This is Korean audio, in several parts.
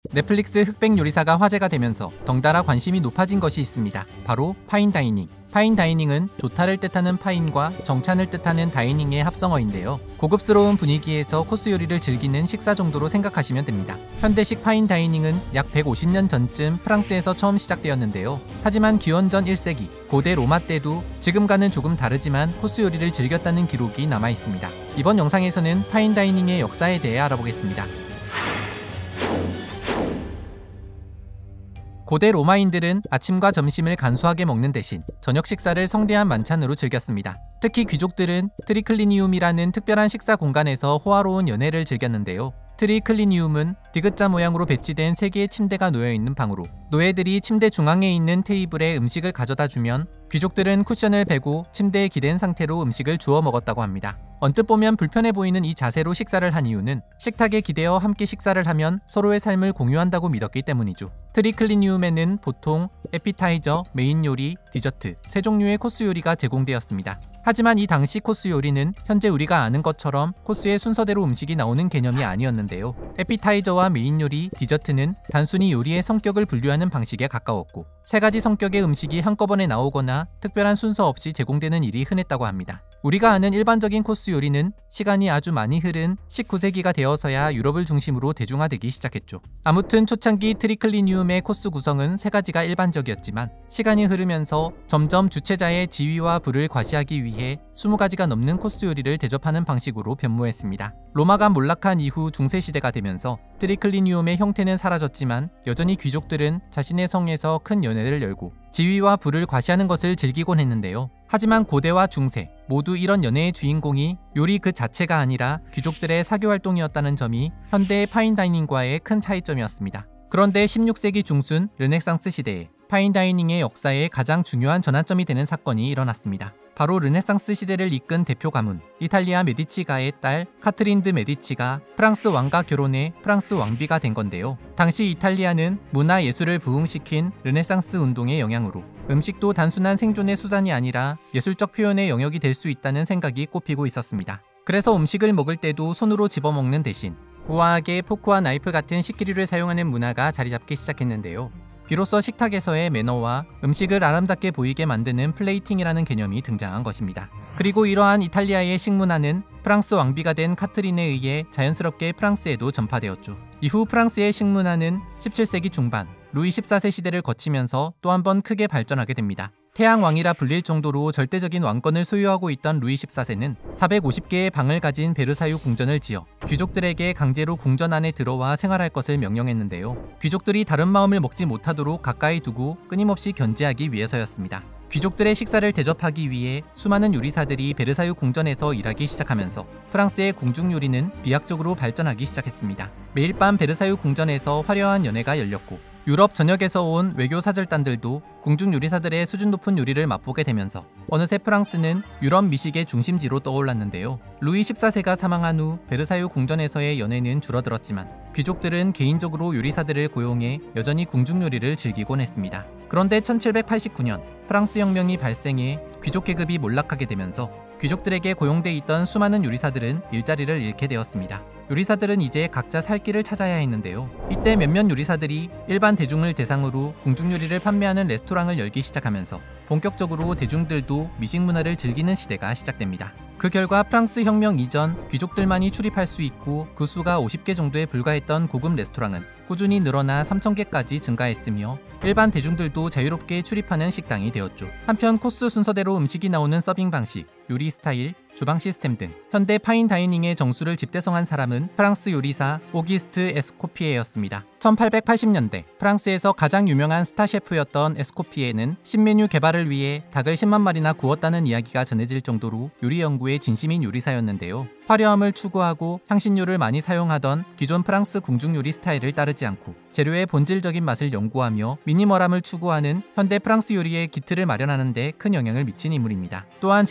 넷플릭스 흑백 요리사가 화제가 되면서 덩달아 관심이 높아진 것이 있습니다. 바로 파인다이닝. 파인다이닝은 좋다를 뜻하는 파인과 정찬을 뜻하는 다이닝의 합성어인데요. 고급스러운 분위기에서 코스 요리를 즐기는 식사 정도로 생각하시면 됩니다. 현대식 파인다이닝은 약 150년 전쯤 프랑스에서 처음 시작되었는데요. 하지만 기원전 1세기 고대 로마 때도 지금과는 조금 다르지만 코스 요리를 즐겼다는 기록이 남아 있습니다. 이번 영상에서는 파인다이닝의 역사에 대해 알아보겠습니다. 고대 로마인들은 아침과 점심을 간소하게 먹는 대신 저녁 식사를 성대한 만찬으로 즐겼습니다. 특히 귀족들은 트리클리니움이라는 특별한 식사 공간에서 호화로운 연회를 즐겼는데요. 트리클리니움은 디귿자 모양으로 배치된 3개의 침대가 놓여있는 방으로 노예들이 침대 중앙에 있는 테이블에 음식을 가져다 주면 귀족들은 쿠션을 베고 침대에 기댄 상태로 음식을 주워 먹었다고 합니다. 언뜻 보면 불편해 보이는 이 자세로 식사를 한 이유는 식탁에 기대어 함께 식사를 하면 서로의 삶을 공유한다고 믿었기 때문이죠. 트리클리니움에는 보통 에피타이저, 메인 요리, 디저트 3종류의 코스 요리가 제공되었습니다. 하지만 이 당시 코스 요리는 현재 우리가 아는 것처럼 코스의 순서대로 음식이 나오는 개념이 아니었는데요. 에피타이저와 메인 요리, 디저트는 단순히 요리의 성격을 분류하는 방식에 가까웠고 3가지 성격의 음식이 한꺼번에 나오거나 특별한 순서 없이 제공되는 일이 흔했다고 합니다. 우리가 아는 일반적인 코스 요리는 시간이 아주 많이 흐른 19세기가 되어서야 유럽을 중심으로 대중화되기 시작했죠. 아무튼 초창기 트리클리니움의 코스 구성은 3가지가 일반적이었지만 시간이 흐르면서 점점 주최자의 지위와 부를 과시하기 위해 20가지가 넘는 코스 요리를 대접하는 방식으로 변모했습니다. 로마가 몰락한 이후 중세시대가 되면서 트리클리니움의 형태는 사라졌지만 여전히 귀족들은 자신의 성에서 큰 연회를 열고 지위와 부를 과시하는 것을 즐기곤 했는데요. 하지만 고대와 중세 모두 이런 연회의 주인공이 요리 그 자체가 아니라 귀족들의 사교활동이었다는 점이 현대의 파인다이닝과의 큰 차이점이었습니다. 그런데 16세기 중순 르네상스 시대에 파인다이닝의 역사에 가장 중요한 전환점이 되는 사건이 일어났습니다. 바로 르네상스 시대를 이끈 대표 가문 이탈리아 메디치가의 딸 카트린 드 메디치가 프랑스 왕과 결혼해 프랑스 왕비가 된 건데요. 당시 이탈리아는 문화 예술을 부흥시킨 르네상스 운동의 영향으로 음식도 단순한 생존의 수단이 아니라 예술적 표현의 영역이 될 수 있다는 생각이 꼽히고 있었습니다. 그래서 음식을 먹을 때도 손으로 집어먹는 대신 우아하게 포크와 나이프 같은 식기류를 사용하는 문화가 자리 잡기 시작했는데요. 비로소 식탁에서의 매너와 음식을 아름답게 보이게 만드는 플레이팅이라는 개념이 등장한 것입니다. 그리고 이러한 이탈리아의 식문화는 프랑스 왕비가 된 카트린에 의해 자연스럽게 프랑스에도 전파되었죠. 이후 프랑스의 식문화는 17세기 중반 루이 14세 시대를 거치면서 또 한 번 크게 발전하게 됩니다. 태양왕이라 불릴 정도로 절대적인 왕권을 소유하고 있던 루이 14세는 450개의 방을 가진 베르사유 궁전을 지어 귀족들에게 강제로 궁전 안에 들어와 생활할 것을 명령했는데요. 귀족들이 다른 마음을 먹지 못하도록 가까이 두고 끊임없이 견제하기 위해서였습니다. 귀족들의 식사를 대접하기 위해 수많은 요리사들이 베르사유 궁전에서 일하기 시작하면서 프랑스의 궁중 요리는 비약적으로 발전하기 시작했습니다. 매일 밤 베르사유 궁전에서 화려한 연회가 열렸고 유럽 전역에서 온 외교 사절단들도 궁중 요리사들의 수준 높은 요리를 맛보게 되면서 어느새 프랑스는 유럽 미식의 중심지로 떠올랐는데요. 루이 14세가 사망한 후 베르사유 궁전에서의 연회는 줄어들었지만 귀족들은 개인적으로 요리사들을 고용해 여전히 궁중 요리를 즐기곤 했습니다. 그런데 1789년 프랑스 혁명이 발생해 귀족 계급이 몰락하게 되면서 귀족들에게 고용돼 있던 수많은 요리사들은 일자리를 잃게 되었습니다. 요리사들은 이제 각자 살 길을 찾아야 했는데요. 이때 몇몇 요리사들이 일반 대중을 대상으로 궁중 요리를 판매하는 레스토랑을 열기 시작하면서 본격적으로 대중들도 미식 문화를 즐기는 시대가 시작됩니다. 그 결과 프랑스 혁명 이전 귀족들만이 출입할 수 있고 그 수가 50개 정도에 불과했던 고급 레스토랑은 꾸준히 늘어나 3,000개까지 증가했으며 일반 대중들도 자유롭게 출입하는 식당이 되었죠. 한편 코스 순서대로 음식이 나오는 서빙 방식, 요리 스타일, 주방 시스템 등 현대 파인다이닝의 정수를 집대성한 사람은 프랑스 요리사 오기스트 에스코피에였습니다. 1880년대 프랑스에서 가장 유명한 스타 셰프였던 에스코피에는 신메뉴 개발을 위해 닭을 10만 마리나 구웠다는 이야기가 전해질 정도로 요리 연구에 진심인 요리사였는데요. 화려함을 추구하고 향신료를 많이 사용하던 기존 프랑스 궁중 요리 스타일을 따르지 않고 재료의 본질적인 맛을 연구하며 미니멀함을 추구하는 현대 프랑스 요리의 기틀을 마련하는 데 큰 영향을 미친 인물입니다. 또한 재료 본연의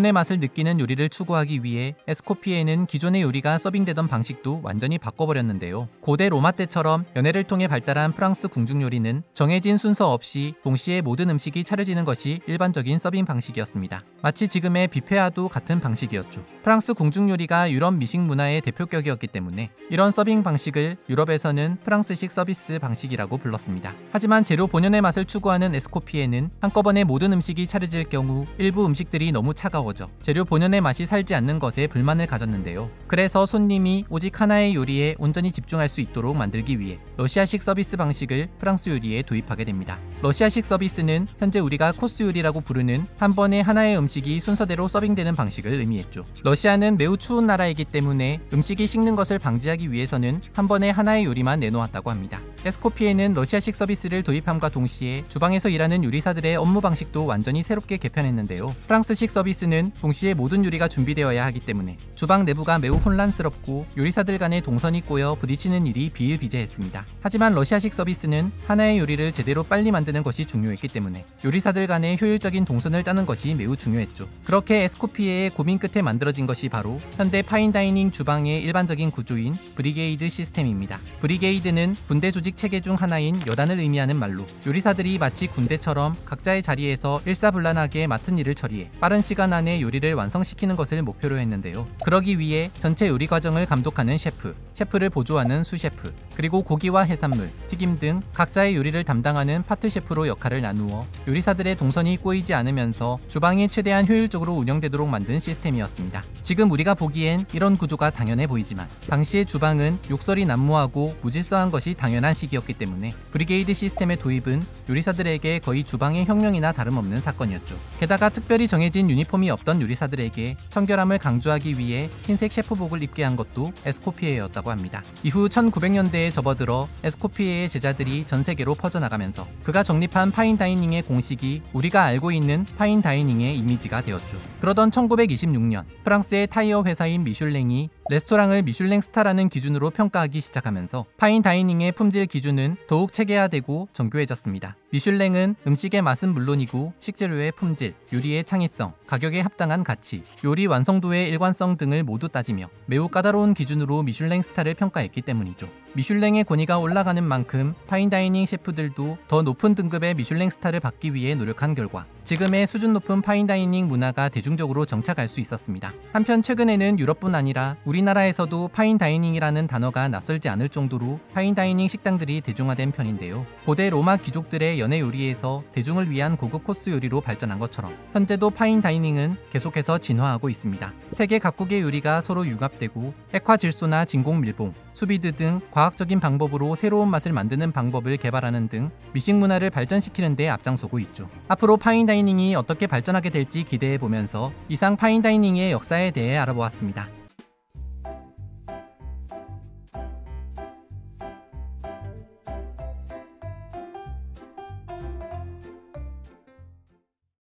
본연의 맛을 느끼는 요리를 추구하기 위해 에스코피에는 기존의 요리가 서빙되던 방식도 완전히 바꿔버렸는데요. 고대 로마 때처럼 연애를 통해 발달한 프랑스 궁중 요리는 정해진 순서 없이 동시에 모든 음식이 차려지는 것이 일반적인 서빙 방식이었습니다. 마치 지금의 뷔페와도 같은 방식이었죠. 프랑스 궁중 요리가 유럽 미식 문화의 대표격이었기 때문에 이런 서빙 방식을 유럽에서는 프랑스식 서비스 방식이라고 불렀습니다. 하지만 재료 본연의 맛을 추구하는 에스코피에는 한꺼번에 모든 음식이 차려질 경우 일부 음식들이 너무 차가워져 재료 본연의 맛이 살지 않는 것에 불만을 가졌는데요. 그래서 손님이 오직 하나의 요리에 온전히 집중할 수 있도록 만들기 위해 러시아식 서비스 방식을 프랑스 요리에 도입하게 됩니다. 러시아식 서비스는 현재 우리가 코스 요리라고 부르는 한 번에 하나의 음식이 순서대로 서빙되는 방식을 의미했죠. 러시아는 매우 추운 나라이기 때문에 음식이 식는 것을 방지하기 위해서는 한 번에 하나의 요리만 내놓았다고 합니다. 에스코피에는 러시아식 서비스를 도입함과 동시에 주방에서 일하는 요리사들의 업무 방식도 완전히 새롭게 개편했는데요. 프랑스식 서비스는 동시에 모든 요리가 준비되어야 하기 때문에 주방 내부가 매우 혼란스럽고 요리사들 간의 동선이 꼬여 부딪히는 일이 비일비재했습니다. 하지만 러시아식 서비스는 하나의 요리를 제대로 빨리 만드는 것이 중요했기 때문에 요리사들 간의 효율적인 동선을 따는 것이 매우 중요했죠. 그렇게 에스코피에의 고민 끝에 만들어진 것이 바로 현대 파인다이닝 주방의 일반적인 구조인 브리게이드 시스템입니다. 브리게이드는 군대 조직 체계 중 하나인 여단을 의미하는 말로 요리사들이 마치 군대처럼 각자의 자리에서 일사불란하게 맡은 일을 처리해 빠른 시간 안에 요리를 완성시키는 것을 목표로 했는데요. 그러기 위해 전체 요리 과정을 감독하는 셰프를 보조하는 수셰프, 그리고 고기와 해산물, 튀김 등 각자의 요리를 담당하는 파트 셰프로 역할을 나누어 요리사들의 동선이 꼬이지 않으면서 주방이 최대한 효율적으로 운영되도록 만든 시스템이었습니다. 지금 우리가 보기엔 이런 구조가 당연해 보이지만 당시의 주방은 욕설이 난무하고 무질서한 것이 당연한 시기였기 때문에 브리게이드 시스템의 도입은 요리사들에게 거의 주방의 혁명이나 다름없는 사건이었죠. 게다가 특별히 정해진 유니폼이 없던 요리사들에게 청결함을 강조하기 위해 흰색 셰프복을 입게 한 것도 에스코피에였다고 합니다. 이후 1900년대에 접어들어 에스코피에의 제자들이 전 세계로 퍼져나가면서 그가 정립한 파인다이닝의 공식이 우리가 알고 있는 파인다이닝의 이미지가 되었죠. 그러던 1926년 프랑스의 타이어 회사인 미슐랭이 레스토랑을 미슐랭 스타라는 기준으로 평가하기 시작하면서 파인다이닝의 품질 기준은 더욱 체계화되고 정교해졌습니다. 미슐랭은 음식의 맛은 물론이고 식재료의 품질, 요리의 창의성, 가격에 합당한 가치, 요리 완성도의 일관성 등을 모두 따지며 매우 까다로운 기준으로 미슐랭 스타를 평가했기 때문이죠. 미슐랭의 권위가 올라가는 만큼 파인다이닝 셰프들도 더 높은 등급의 미슐랭 스타를 받기 위해 노력한 결과 지금의 수준 높은 파인다이닝 문화가 대중적으로 정착할 수 있었습니다. 한편 최근에는 유럽뿐 아니라 우리나라에서도 파인다이닝이라는 단어가 낯설지 않을 정도로 파인다이닝 식당들이 대중화된 편인데요. 고대 로마 귀족들의 연애 요리에서 대중을 위한 고급 코스 요리로 발전한 것처럼 현재도 파인다이닝은 계속해서 진화하고 있습니다. 세계 각국의 요리가 서로 융합되고 액화질소나 진공밀봉, 수비드 등 과학적인 방법으로 새로운 맛을 만드는 방법을 개발하는 등 미식 문화를 발전시키는 데 앞장서고 있죠. 앞으로 파인다이닝이 어떻게 발전하게 될지 기대해보면서 이상 파인다이닝의 역사에 대해 알아보았습니다.